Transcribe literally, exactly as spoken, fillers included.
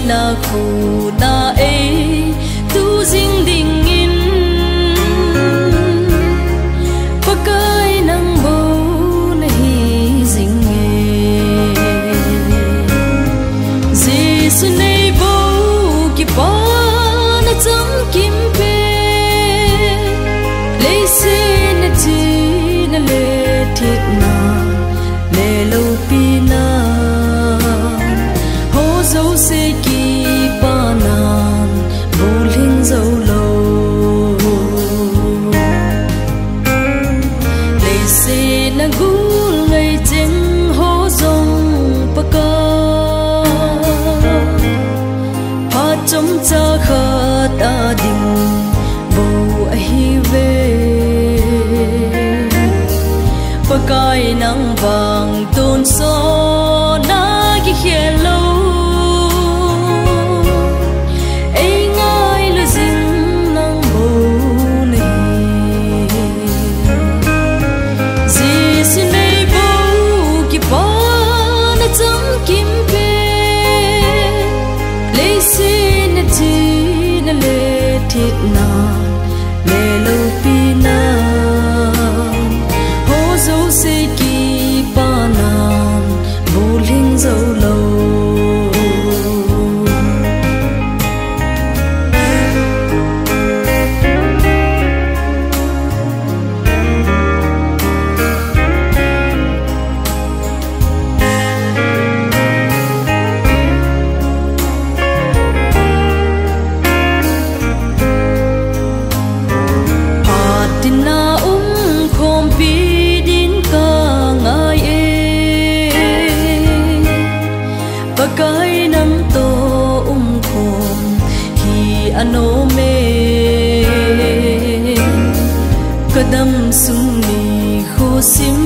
na khu na ấy tu dinh đình in và cái nắng bầu này dinh nghề Giêsu này bầu kịp bỏ na chấm kim pe lấy xin na chi na lệ thiệt na lệ lâu pi na hô dấu se kỳ ba nan vô linh dấu lâu lệ se na gu ngày chênh hô dòng pa ca pa trong cha kha ta đình bầu ai về pa kai nang vàng tôn so na ki khe lâu ai ngai lu zin nang bầu này Giêsu này bầu ki pa na chấm kim pe lấy xin na chi na lệ thiệt na lệ lâu pi na hô dấu se kỳ ba nan vô linh dấu lâu Patina um khom pi din ka ngai e pakai nang to um khom hi ano me kadam sum ni kho sim